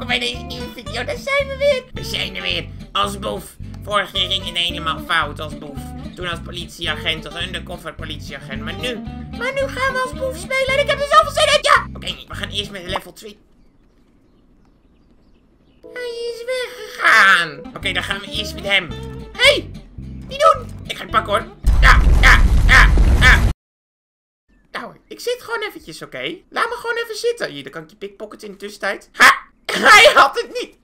welkom bij deze nieuwe video. Daar zijn we weer. We zijn er weer als boef. Vorige keer ging het helemaal fout als boef. Toen als politieagent, als undercover politieagent. Maar nu gaan we als boef spelen. En ik heb er zoveel zin in. Ja! Oké, we gaan eerst met level 2. Hij is weggegaan. Oké, dan gaan we eerst met hem. Hey, niet doen. Ik ga het pakken hoor. Ja. Nou, ik zit gewoon eventjes, oké? Laat me gewoon even zitten. Hier, dan kan ik je pickpocket in de tussentijd. Ha! Hij had het niet.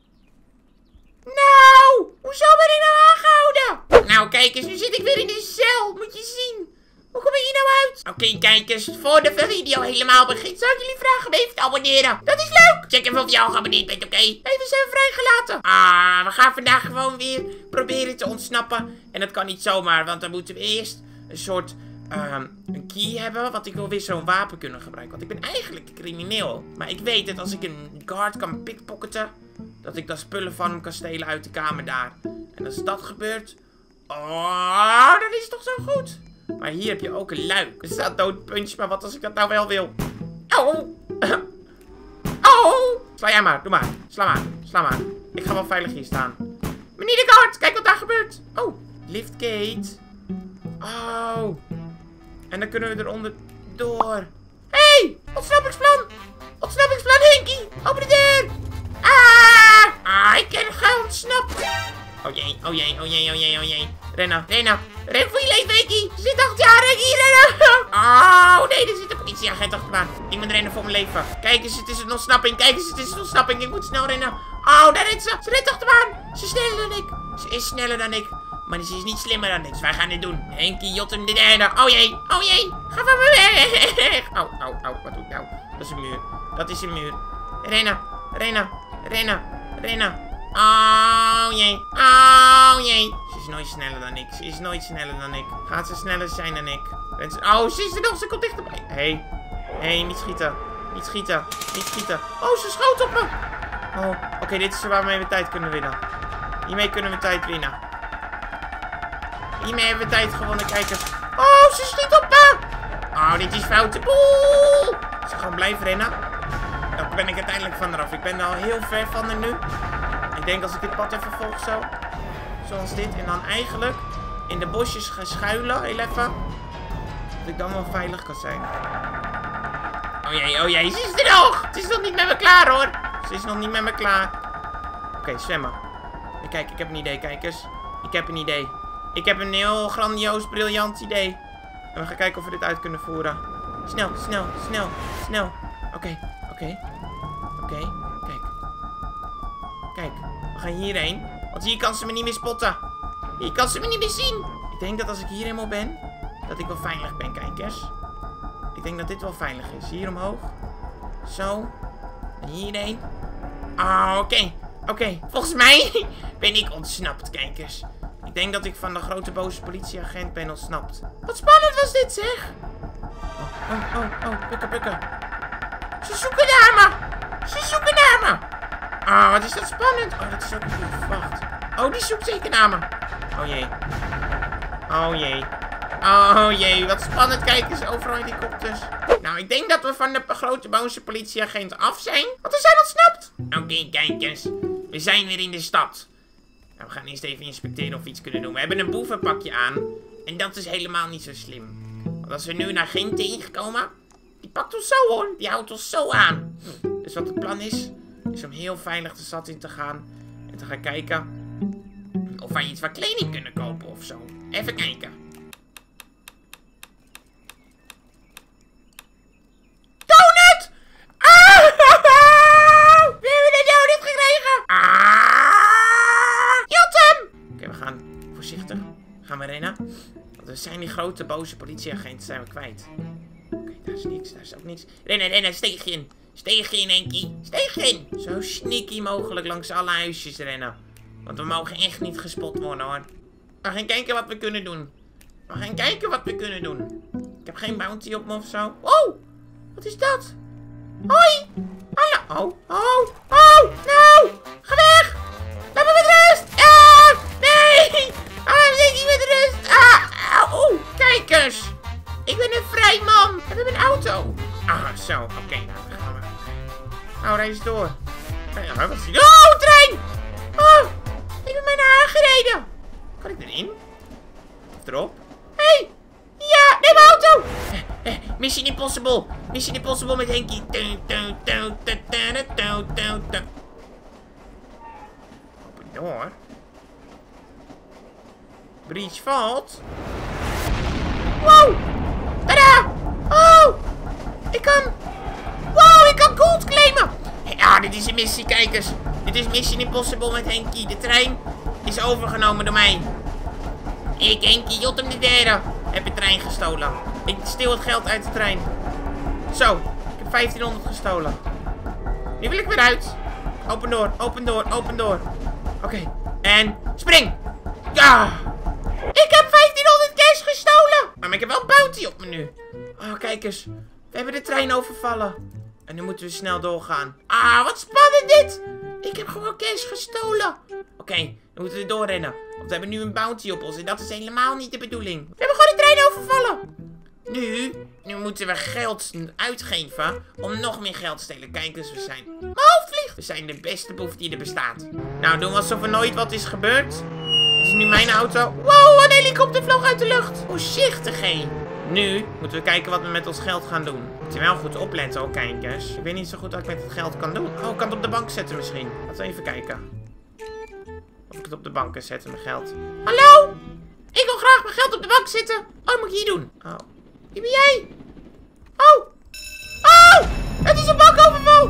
Nou, hoezo ben ik nou aangehouden? Nou, kijk eens, nu zit ik weer in de cel. Moet je zien. Hoe kom ik hier nou uit? Oké, kijkers, voor de video helemaal begint, zou ik jullie vragen om even te abonneren. Dat is leuk. Check even of je al geabonneerd bent, oké? Even zijn vrijgelaten. We gaan vandaag gewoon weer proberen te ontsnappen. En dat kan niet zomaar, want dan moeten we eerst een soort... een key hebben, want ik wil weer zo'n wapen kunnen gebruiken. Want ik ben eigenlijk een crimineel. Maar ik weet dat als ik een guard kan pickpocketen, dat ik dan spullen van hem kan stelen uit de kamer daar. En als dat gebeurt... Oh, dat is toch zo goed. Maar hier heb je ook een luik. Er staat don't punch, maar wat als ik dat nou wel wil? Oh! Oh! Sla jij maar, doe maar. Sla maar. Ik ga wel veilig hier staan. Meneer de guard, kijk wat daar gebeurt. Oh, liftgate. Oh. En dan kunnen we eronder door. Hey, ontsnappingsplan. Ontsnappingsplan, Henkie. Open de deur. Ik ben geontsnapt. Oh jee. Rennen. Ren voor je leven, Henkie. Ze zit achter je aan, Henkie. Rennen. Oh, nee, er zit een politieagent achter me aan. Ik moet rennen voor mijn leven. Kijk eens, het is een ontsnapping. Ik moet snel rennen. Oh, daar rent ze. Ze rent achter me aan. Ze is sneller dan ik. Ze is sneller dan ik. Maar ze is niet slimmer dan ik. Dus wij gaan dit doen. Henkie, Jotem de derde. Oh jee. Ga van me weg. Oh. Wat doe ik nou? Dat is een muur. Rennen. Oh jee. Ze is nooit sneller dan ik. Gaat ze sneller zijn dan ik? Oh, ze is er nog. Ze komt dichterbij. Hey, niet schieten. Oh, ze schoot op me. Oh, oké, dit is waarmee we tijd kunnen winnen. Hiermee kunnen we tijd winnen. Hiermee hebben we tijd gewonnen, kijkers. Oh, ze schiet op me. Oh, dit is foute boel. Ze gaan blijven rennen. Dan ben ik uiteindelijk van eraf. Ik ben al heel ver van er nu. Ik denk als ik dit pad even volg zo. Zoals dit. En dan eigenlijk in de bosjes ga schuilen. Heel even. Dat ik dan wel veilig kan zijn. Oh jee. Ze is er nog. Het is nog niet met me klaar hoor. Ze is nog niet met me klaar. Oké, zwemmen. Kijk, ik heb een idee, kijkers. Ik heb een heel grandioos, briljant idee. En we gaan kijken of we dit uit kunnen voeren. Snel. Oké. Kijk, we gaan hierheen. Want hier kan ze me niet meer spotten. Hier kan ze me niet meer zien. Ik denk dat als ik hier helemaal ben, dat ik wel veilig ben, kijkers. Ik denk dat dit wel veilig is. Hier omhoog. Zo. En hierheen. Oké. Volgens mij ben ik ontsnapt, kijkers. Ik denk dat ik van de grote boze politieagent ben ontsnapt. Wat spannend was dit, zeg. Oh, bukken. Ze zoeken naar me. Oh, wat is dat spannend. Oh, dat is ook goed. Wacht. Oh, die zoekt zeker naar me. Oh jee, wat spannend. Kijk eens, overal helikopters. Nou, ik denk dat we van de grote boze politieagent af zijn. Want we zijn ontsnapt. Oké, kijkers. We zijn weer in de stad. Nou, we gaan eerst even inspecteren of we iets kunnen doen. We hebben een boevenpakje aan. En dat is helemaal niet zo slim. Want als we nu naar Gent tegenkomen, die pakt ons zo hoor. Die houdt ons zo aan. Dus wat het plan is om heel veilig de stad in te gaan. En te gaan kijken of wij iets van kleding kunnen kopen of zo. Even kijken. Donut! We hebben een donut gekregen! Oké, we gaan voorzichtig. Gaan we rennen. Want we zijn die grote boze politieagenten zijn we kwijt. Oké, daar is niks. Daar is ook niks. Rennen. Steeg in. Steeg in, Henkie. Steeg in. Zo sneaky mogelijk langs alle huisjes rennen. Want we mogen echt niet gespot worden, hoor. We gaan kijken wat we kunnen doen. Ik heb geen bounty op me of zo. Oh, wat is dat? Hoi. Hallo. Oh. Nou. Ga weg. Laat me met rust. Nee. Zit niet met rust. Kijkers. Ik ben een vrij man. We hebben een auto. Zo. Oké, nou, dan gaan we. Nou, reis door. Wat is die? Oh, trein! Oh, ik ben bijna aangereden. Kan ik erin? Of erop? Hé! Ja, neem mijn auto! Mission Impossible! Mission Impossible met Henkie. Open door. Breach valt. Wow! Tada! Oh! Ik kan... Wow, ik kan gold claimen! Ja, dit is een missie, kijkers. Dit is Mission Impossible met Henkie. De trein is overgenomen door mij. Ik, Henkie, Jotem de derde, heb de trein gestolen. Ik steel het geld uit de trein. Zo, ik heb 1500 gestolen. Nu wil ik weer uit. Open door, open door, open door. Oké, en spring! Ja! Ik heb 1500 cash gestolen! Maar ik heb wel een bounty op me nu. Oh, kijk eens. We hebben de trein overvallen. En nu moeten we snel doorgaan. Ah, wat spannend dit! Ik heb gewoon cash gestolen. Oké, dan moeten we doorrennen. Want we hebben nu een bounty op ons. En dat is helemaal niet de bedoeling. We hebben gewoon de trein overvallen. Nu moeten we geld uitgeven om nog meer geld te stelen. Kijk eens, we zijn... Mijn hoofd vliegt! We zijn de beste boef die er bestaat. Nou, doen we alsof er nooit wat is gebeurd. Dit is nu mijn auto. Wow, een helikopter vloog uit de lucht. Voorzichtig, hé. Nu moeten we kijken wat we met ons geld gaan doen. Moet je wel goed opletten, hoor, kijkers. Ik weet niet zo goed wat ik met het geld kan doen. Oh, ik kan het op de bank zetten misschien. Laten we even kijken. Of ik het op de bank kan zetten, mijn geld. Hallo? Ik wil graag mijn geld op de bank zetten. Oh, dat moet ik hier doen. Oh. Wie ben jij? Oh! Oh! Het is een bankoverval!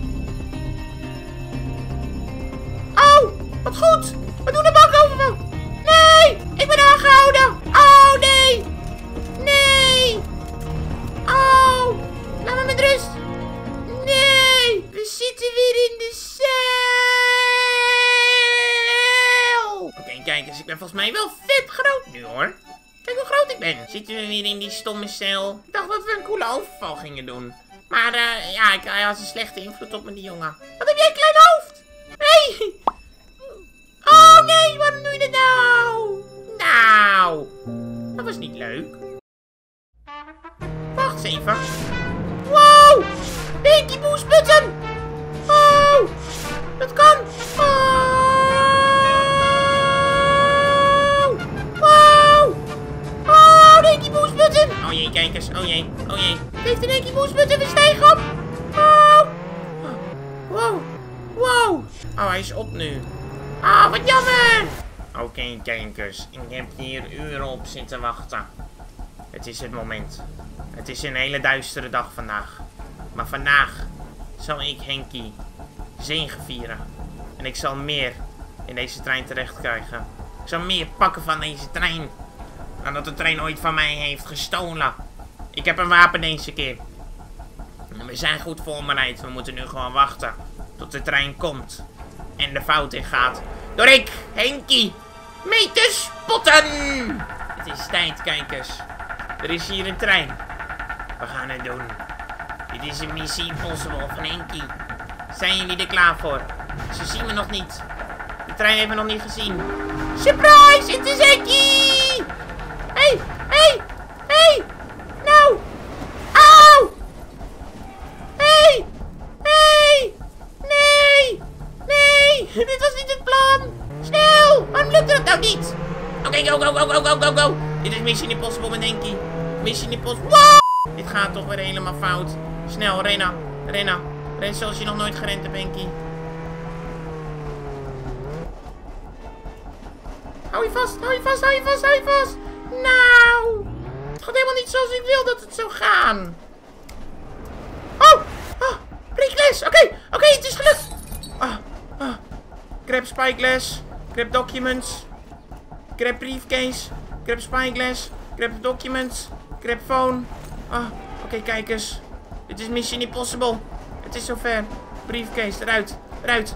Oh! Wat goed! We doen een bankoverval! Nee! Ik ben aangehouden! Oh, nee! Nee! Oh! Laat me met rust! Nee! We zitten weer in de cel! Oké, kijk eens. Ik ben volgens mij wel vet groot nu, hoor. Kijk hoe groot ik ben. Zitten we weer in die stomme cel. Ik dacht dat we een coole overval gingen doen. Maar ja, hij had een slechte invloed op me, die jongen. Wat heb jij een klein hoofd? Nee! Oh nee, waarom doe je dat nou? Nou, dat was niet leuk. Wacht eens even. Wow! Pinky Boost button! Oh! Dat kan! Oh! Henkie Boost button! Oh jee, kijkers. Oh jee. Oh jee. Het heeft een Henkie Boost button. We stijgen op. Oh. Wow. Wow. Oh, hij is op nu. Ah, wat jammer. Oké, kijkers. Ik heb hier uren op zitten wachten. Het is het moment. Het is een hele duistere dag vandaag. Maar vandaag zal ik Henkie zegevieren. En ik zal meer in deze trein terecht krijgen. Ik zal meer pakken van deze trein. En dat de trein ooit van mij heeft gestolen. Ik heb een wapen deze keer. En we zijn goed voorbereid. We moeten nu gewoon wachten tot de trein komt. En de fout in gaat. Door ik, Henkie, mee te spotten. Het is tijd, kijkers. Er is hier een trein. We gaan het doen. Dit is een Mission Impossible van Henkie. Zijn jullie er klaar voor? Ze zien me nog niet. De trein heeft me nog niet gezien. Surprise, het is Henkie! Hey, hey, hey! Nou! Auw! Hey! Hey! Nee! Nee! Dit was niet het plan! Snel! Waarom lukte dat nou niet? Oké, go, go, go, go, go, go, go! Dit is Mission Impossible met Henkie. Mission Impossible. Wow! Dit gaat toch weer helemaal fout. Snel, rennen. Rennen. Ren zoals je nog nooit gerend hebt, Henkie. Hou je vast, hou je vast, hou je vast, hou je vast! Nou, het gaat helemaal niet zoals ik wil dat het zou gaan. Oh, spyglass. Oké, het is gelukt. Grab spyglass, grab documents, grab briefcase, grab spyglass, grab documents, grab phone. Oké, kijk eens. Dit is Mission Impossible. Het is zover. Briefcase, eruit, eruit.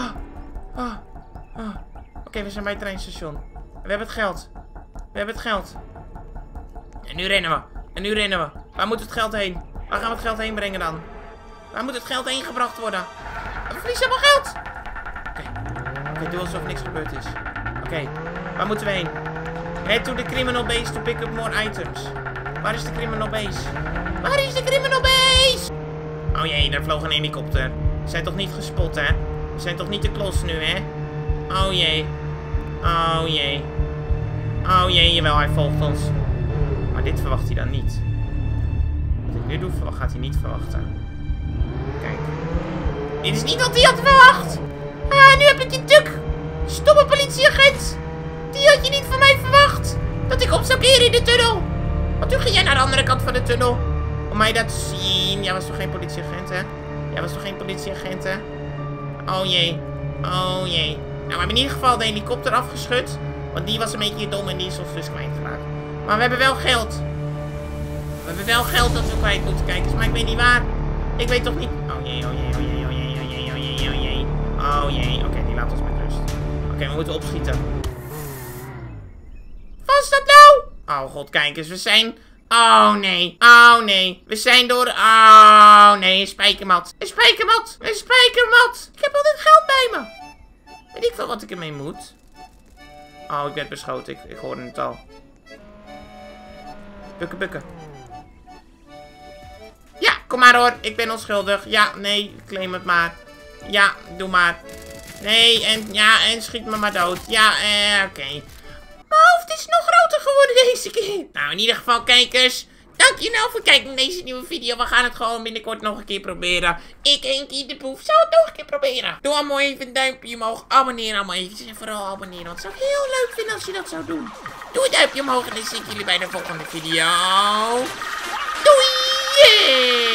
Oké, we zijn bij het treinstation. We hebben het geld. We hebben het geld. En nu rennen we. En nu rennen we. Waar moet het geld heen? Waar gaan we het geld heen brengen dan? Waar moet het geld heen gebracht worden? We verliezen allemaal geld. Oké, doe alsof niks gebeurd is. Oké, waar moeten we heen? Head to the criminal base to pick up more items. Waar is de criminal base? Waar is de criminal base? Oh jee, daar vloog een helikopter. Zijn toch niet gespot, hè? We zijn toch niet de klos nu, hè? Oh jee. Oh jee. Oh jee, jawel, hij volgt ons. Maar dit verwacht hij dan niet. Wat ik nu doe, gaat hij niet verwachten. Kijk. Dit is niet wat hij had verwacht. Ah, nu heb ik je tuk. Stomme politieagent. Die had je niet van mij verwacht. Dat ik op zou keren in de tunnel. Want toen ging jij naar de andere kant van de tunnel. Om mij dat te zien. Jij was toch geen politieagent, hè? Jij was toch geen politieagent, hè? Oh jee. Oh jee. Nou, we hebben in ieder geval de helikopter afgeschud. Want die was een beetje dom en die is ons dus kwijtgeraakt. Maar we hebben wel geld. We hebben wel geld dat we kwijt moeten kijken. Maar ik weet niet waar. Ik weet toch niet. Oh jee, oh jee, oh jee, oh jee, oh jee, oh jee, oh jee. Oh jee. Oké, die laat ons met rust. Oké, we moeten opschieten. Wat is dat nou? Oh god, kijk eens. We zijn... Oh nee. Oh nee. We zijn door... Oh nee, een spijkermat. Een spijkermat. Een spijkermat. Ik heb al dit geld bij me. Weet ik veel wat ik ermee moet. Oh, ik werd beschoten. Ik hoorde het al. Bukken, bukken. Ja, kom maar hoor. Ik ben onschuldig. Ja, nee, claim het maar. Ja, doe maar. Nee, en schiet me maar dood. Ja, oké. Mijn hoofd is nog groter geworden deze keer. Nou, in ieder geval, kijkers. Dankjewel voor het kijken naar deze nieuwe video. We gaan het gewoon binnenkort nog een keer proberen. Ik, Henkie de Boef, zou het nog een keer proberen. Doe allemaal even een duimpje omhoog. Abonneer allemaal even. En vooral abonneren. Want het zou ik heel leuk vinden als je dat zou doen. Doe een duimpje omhoog. En dan zie ik jullie bij de volgende video. Doei!